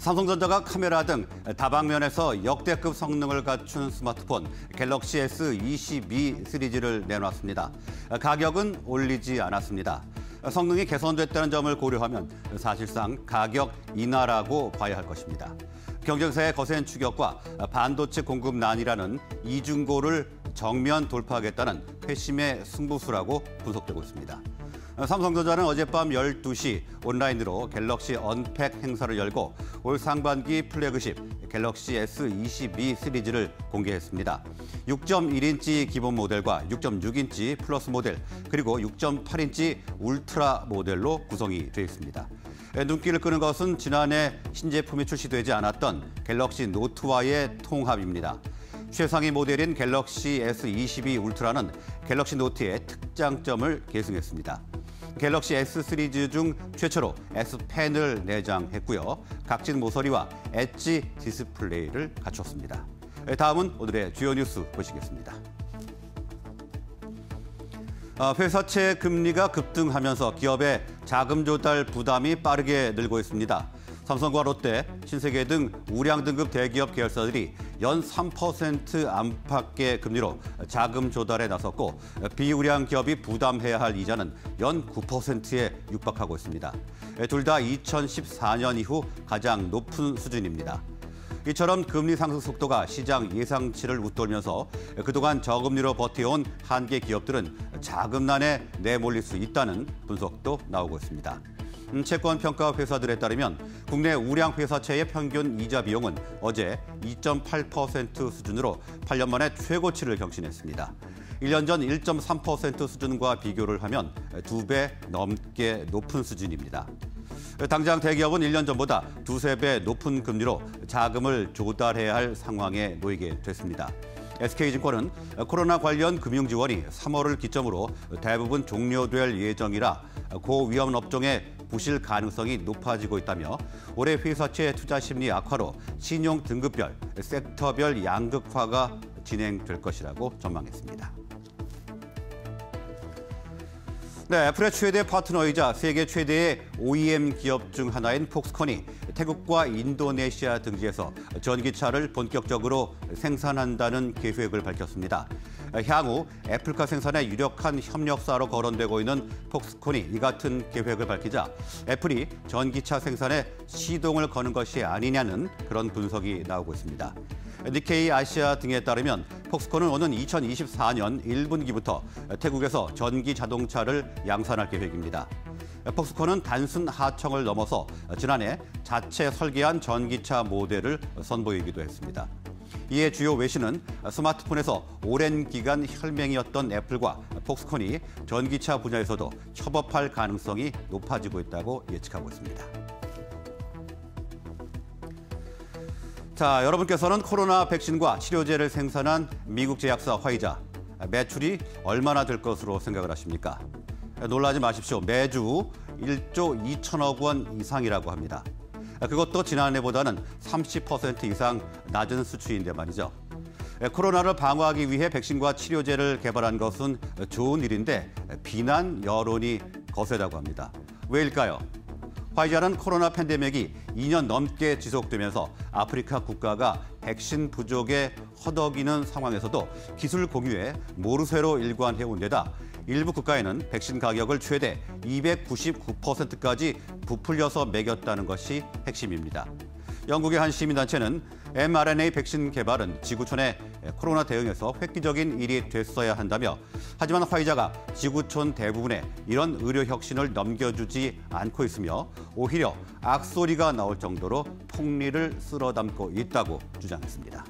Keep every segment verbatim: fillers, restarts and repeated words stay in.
삼성전자가 카메라 등 다방면에서 역대급 성능을 갖춘 스마트폰 갤럭시 에스 이십이 시리즈를 내놨습니다. 가격은 올리지 않았습니다. 성능이 개선됐다는 점을 고려하면 사실상 가격 인하라고 봐야 할 것입니다. 경쟁사의 거센 추격과 반도체 공급난이라는 이중고를 정면 돌파하겠다는 회심의 승부수라고 분석되고 있습니다. 삼성전자는 어젯밤 열두 시 온라인으로 갤럭시 언팩 행사를 열고 올 상반기 플래그십 갤럭시 에스 이십이 시리즈를 공개했습니다. 육 점 일 인치 기본 모델과 육 점 육 인치 플러스 모델, 그리고 육 점 팔 인치 울트라 모델로 구성이 되어 있습니다. 눈길을 끄는 것은 지난해 신제품이 출시되지 않았던 갤럭시 노트와의 통합입니다. 최상위 모델인 갤럭시 에스 이십이 울트라는 갤럭시 노트의 특장점을 계승했습니다. 갤럭시 에스 시리즈 중 최초로 S 펜을 내장했고요. 각진 모서리와 엣지 디스플레이를 갖췄습니다. 다음은 오늘의 주요 뉴스 보시겠습니다. 회사채 금리가 급등하면서 기업의 자금 조달 부담이 빠르게 늘고 있습니다. 삼성과 롯데, 신세계 등 우량 등급 대기업 계열사들이 연 삼 퍼센트 안팎의 금리로 자금 조달에 나섰고, 비우량 기업이 부담해야 할 이자는 연 구 퍼센트에 육박하고 있습니다. 둘 다 이천십사 년 이후 가장 높은 수준입니다. 이처럼 금리 상승 속도가 시장 예상치를 웃돌면서 그동안 저금리로 버텨온 한계 기업들은 자금난에 내몰릴 수 있다는 분석도 나오고 있습니다. 채권 평가 회사들에 따르면 국내 우량 회사채의 평균 이자 비용은 어제 이 점 팔 퍼센트 수준으로 팔 년 만에 최고치를 경신했습니다. 일 년 전 일 점 삼 퍼센트 수준과 비교를 하면 두 배 넘게 높은 수준입니다. 당장 대기업은 일 년 전보다 두세 배 높은 금리로 자금을 조달해야 할 상황에 놓이게 됐습니다. 에스케이증권은 코로나 관련 금융 지원이 삼월을 기점으로 대부분 종료될 예정이라 고위험 업종의 부실 가능성이 높아지고 있다며 올해 회사채 투자 심리 악화로 신용 등급별, 섹터별 양극화가 진행될 것이라고 전망했습니다. 네, 애플의 최대 파트너이자 세계 최대의 오이엠 기업 중 하나인 폭스콘이 태국과 인도네시아 등지에서 전기차를 본격적으로 생산한다는 계획을 밝혔습니다. 향후 애플카 생산에 유력한 협력사로 거론되고 있는 폭스콘이 이 같은 계획을 밝히자 애플이 전기차 생산에 시동을 거는 것이 아니냐는 그런 분석이 나오고 있습니다. 니케이 아시아 등에 따르면 폭스콘은 오는 이천이십사 년 일 분기부터 태국에서 전기 자동차를 양산할 계획입니다. 폭스콘은 단순 하청을 넘어서 지난해 자체 설계한 전기차 모델을 선보이기도 했습니다. 이에 주요 외신은 스마트폰에서 오랜 기간 혈맹이었던 애플과 폭스콘이 전기차 분야에서도 협업할 가능성이 높아지고 있다고 예측하고 있습니다. 자, 여러분께서는 코로나 백신과 치료제를 생산한 미국 제약사 화이자, 매출이 얼마나 될 것으로 생각을 하십니까? 놀라지 마십시오. 매주 일조 이천억 원 이상이라고 합니다. 그것도 지난해보다는 삼십 퍼센트 이상 낮은 수치인데 말이죠. 코로나를 방어하기 위해 백신과 치료제를 개발한 것은 좋은 일인데 비난 여론이 거세다고 합니다. 왜일까요? 화이자는 코로나 팬데믹이 이 년 넘게 지속되면서 아프리카 국가가 백신 부족에 허덕이는 상황에서도 기술 공유에 모르쇠로 일관해온 데다 일부 국가에는 백신 가격을 최대 이백구십구 퍼센트까지 부풀려서 매겼다는 것이 핵심입니다. 영국의 한 시민단체는 엠알엔에이 백신 개발은 지구촌의 코로나 대응에서 획기적인 일이 됐어야 한다며, 하지만 화이자가 지구촌 대부분에 이런 의료 혁신을 넘겨주지 않고 있으며 오히려 악소리가 나올 정도로 폭리를 쓸어담고 있다고 주장했습니다.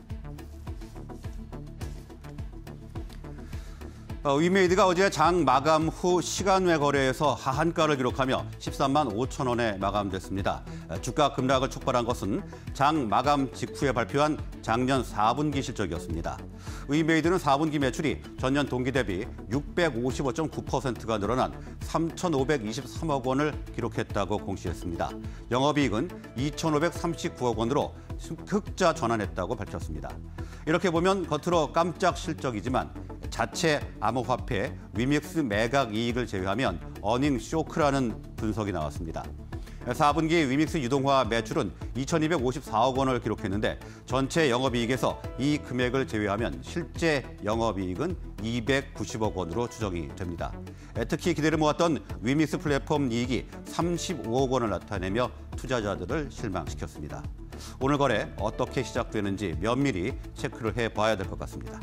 위메이드가 어제 장 마감 후 시간외 거래에서 하한가를 기록하며 십삼만 오천 원에 마감됐습니다. 주가 급락을 촉발한 것은 장 마감 직후에 발표한 작년 사 분기 실적이었습니다. 위메이드는 사 분기 매출이 전년 동기 대비 육백오십오 점 구 퍼센트가 늘어난 삼천오백이십삼억 원을 기록했다고 공시했습니다. 영업이익은 이천오백삼십구억 원으로 흑자 전환했다고 밝혔습니다. 이렇게 보면 겉으로 깜짝 실적이지만 자체 암호화폐 위믹스 매각 이익을 제외하면 어닝 쇼크라는 분석이 나왔습니다. 사 분기 위믹스 유동화 매출은 이천이백오십사억 원을 기록했는데 전체 영업이익에서 이 금액을 제외하면 실제 영업이익은 이백구십억 원으로 추정이 됩니다. 특히 기대를 모았던 위믹스 플랫폼 이익이 삼십오억 원을 나타내며 투자자들을 실망시켰습니다. 오늘 거래 어떻게 시작되는지 면밀히 체크를 해봐야 될 것 같습니다.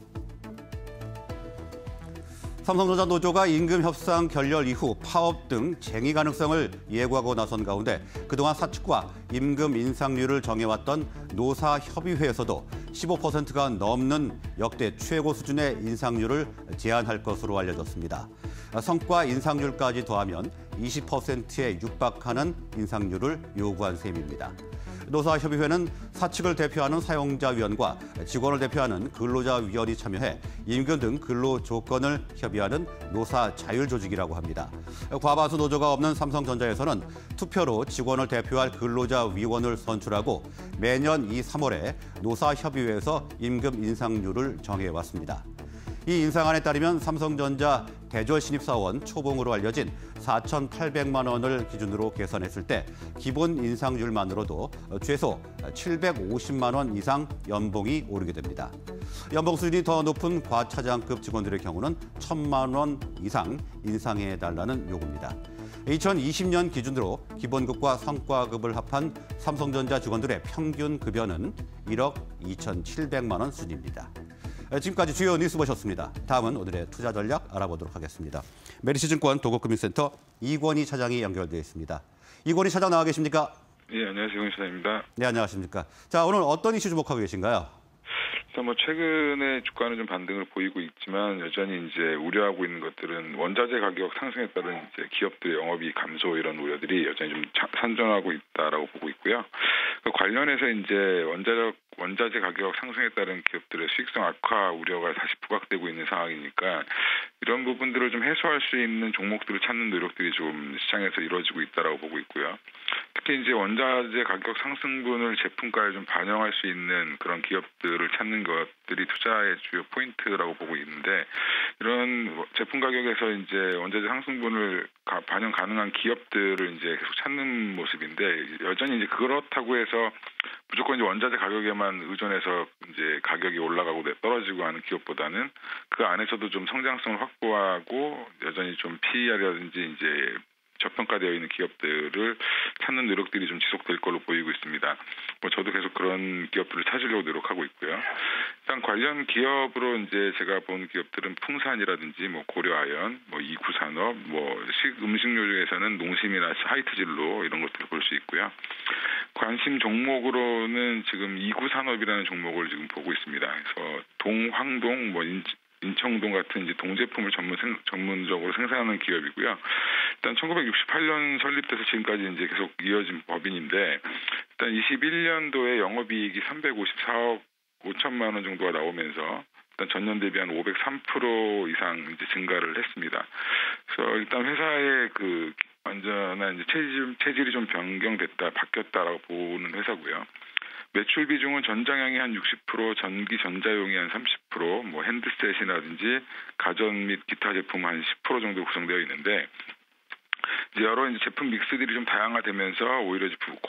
삼성전자 노조가 임금 협상 결렬 이후 파업 등 쟁의 가능성을 예고하고 나선 가운데 그동안 사측과 임금 인상률을 정해왔던 노사협의회에서도 십오 퍼센트가 넘는 역대 최고 수준의 인상률을 제한할 것으로 알려졌습니다. 성과 인상률까지 더하면 이십 퍼센트에 육박하는 인상률을 요구한 셈입니다. 노사협의회는 사측을 대표하는 사용자위원과 직원을 대표하는 근로자위원이 참여해 임금 등 근로 조건을 협의하는 노사 자율조직이라고 합니다. 과반수 노조가 없는 삼성전자에서는 투표로 직원을 대표할 근로자위원을 선출하고 매년 이 삼월에 노사협의회에서 임금 인상률을 정해왔습니다. 이 인상안에 따르면 삼성전자 대졸 신입사원 초봉으로 알려진 사천팔백만 원을 기준으로 계산했을 때 기본 인상률만으로도 최소 칠백오십만 원 이상 연봉이 오르게 됩니다. 연봉 수준이 더 높은 과차장급 직원들의 경우는 천만 원 이상 인상해달라는 요구입니다. 이천이십 년 기준으로 기본급과 성과급을 합한 삼성전자 직원들의 평균 급여는 일억 이천칠백만 원 수준입니다. 지금까지 주요 뉴스 보셨습니다. 다음은 오늘의 투자 전략 알아보도록 하겠습니다. 메리츠증권 도곡금융센터 이권희 차장이 연결되어 있습니다. 이권희 차장 나와 계십니까? 네, 안녕하세요. 이권희 차장입니다. 네, 안녕하십니까. 자, 오늘 어떤 이슈 주목하고 계신가요? 일단 뭐 최근에 주가는 좀 반등을 보이고 있지만 여전히 이제 우려하고 있는 것들은 원자재 가격 상승에 따른 이제 기업들의 영업이익 감소 이런 우려들이 여전히 좀 산전하고 있다라고 보고 있고요. 그 관련해서 이제 원자력 원자재 가격 상승에 따른 기업들의 수익성 악화 우려가 다시 부각되고 있는 상황이니까 이런 부분들을 좀 해소할 수 있는 종목들을 찾는 노력들이 좀 시장에서 이루어지고 있다라고 보고 있고요. 특히 이제 원자재 가격 상승분을 제품가에 좀 반영할 수 있는 그런 기업들을 찾는 것들이 투자의 주요 포인트라고 보고 있는데 이런 제품 가격에서 이제 원자재 상승분을 반영 가능한 기업들을 이제 계속 찾는 모습인데 여전히 이제 그렇다고 해서 무조건 이제 원자재 가격에만 의존해서 이제 가격이 올라가고 떨어지고 하는 기업보다는 그 안에서도 좀 성장성을 확보하고 여전히 좀 피이알이라든지 이제 저평가되어 있는 기업들을 찾는 노력들이 좀 지속될 걸로 보이고 있습니다. 뭐 저도 계속 그런 기업들을 찾으려고 노력하고 있고요. 일단 관련 기업으로 이제 제가 본 기업들은 풍산이라든지 뭐 고려아연, 뭐 이구산업, 뭐 음식료 중에서는 농심이나 하이트진로 이런 것들을 볼 수 있고요. 관심 종목으로는 지금 이구산업이라는 종목을 지금 보고 있습니다. 그래서 동황동, 뭐 인, 인청동 같은 이제 동제품을 전문 생, 전문적으로 생산하는 기업이고요. 일단 천구백육십팔 년 설립돼서 지금까지 이제 계속 이어진 법인인데 일단 이십일 년도에 영업이익이 삼백오십사억 오천만 원 정도가 나오면서 일단 전년 대비 한 오백삼 퍼센트 이상 이제 증가를 했습니다. 그래서 일단 회사의 그 완전한 이제 체질, 체질이 좀 변경됐다, 바뀌었다라고 보는 회사고요. 매출 비중은 전장형이 한 육십 퍼센트, 전기 전자용이 한 삼십 퍼센트, 뭐 핸드셋이라든지 가전 및 기타 제품 한 십 퍼센트 정도 구성되어 있는데 이제 여러 이제 제품 믹스들이 좀 다양화되면서 오히려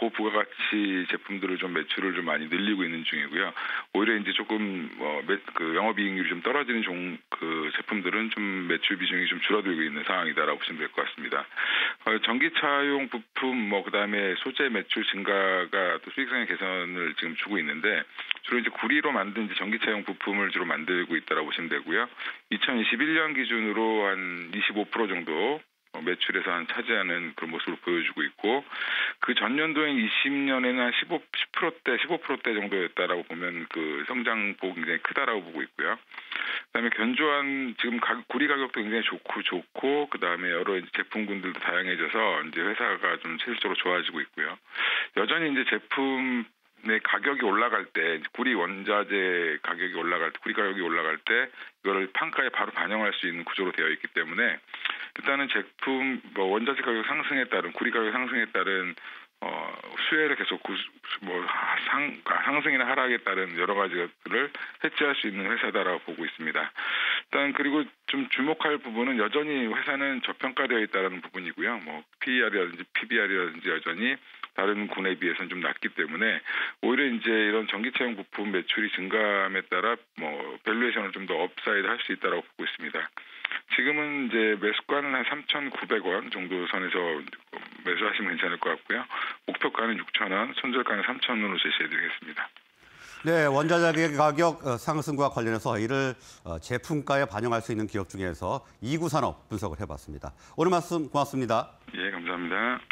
고부가가치 제품들을 좀 매출을 좀 많이 늘리고 있는 중이고요. 오히려 이제 조금 뭐 그 영업이익률이 좀 떨어지는 종 그 제품들은 좀 매출 비중이 좀 줄어들고 있는 상황이다라고 보시면 될 것 같습니다. 어, 전기차용 부품 뭐 그다음에 소재 매출 증가가 또 수익성의 개선을 지금 주고 있는데 주로 이제 구리로 만든 이제 전기차용 부품을 주로 만들고 있다라고 보시면 되고요. 이천이십일 년 기준으로 한 이십오 퍼센트 정도 매출에서 한 차지하는 그런 모습을 보여주고 있고 그 전년도인 이십 년에는 한 십오 퍼센트대, 십오 퍼센트대 정도였다라고 보면 그 성장폭이 굉장히 크다라고 보고 있고요. 그다음에 견조한 지금 가, 구리 가격도 굉장히 좋고 좋고 그다음에 여러 이제 제품군들도 다양해져서 이제 회사가 좀 실질적으로 좋아지고 있고요. 여전히 이제 제품 네, 가격이 올라갈 때 구리 원자재 가격이 올라갈 때 구리 가격이 올라갈 때 이거를 판가에 바로 반영할 수 있는 구조로 되어 있기 때문에 일단은 제품 뭐 원자재 가격 상승에 따른 구리 가격 상승에 따른 어, 수혜를 계속 구, 뭐 상, 상승이나 하락에 따른 여러 가지 것들을 해지할 수 있는 회사다라고 보고 있습니다. 일단 그리고 좀 주목할 부분은 여전히 회사는 저평가되어 있다는 부분이고요. 뭐 피이알이라든지 피비알이라든지 여전히 다른 군에 비해서는 좀 낮기 때문에 오히려 이제 이런 전기차용 부품 매출이 증감에 따라 뭐 밸류에이션을 좀 더 업사이드 할 수 있다라고 보고 있습니다. 지금은 이제 매수가는 한 삼천구백 원 정도 선에서 매수하시면 괜찮을 것 같고요. 목표가는 육천 원, 손절가는 삼천 원으로 제시해드리겠습니다. 네, 원자재 가격 상승과 관련해서 이를 제품가에 반영할 수 있는 기업 중에서 이구 산업 분석을 해봤습니다. 오늘 말씀 고맙습니다. 예, 감사합니다.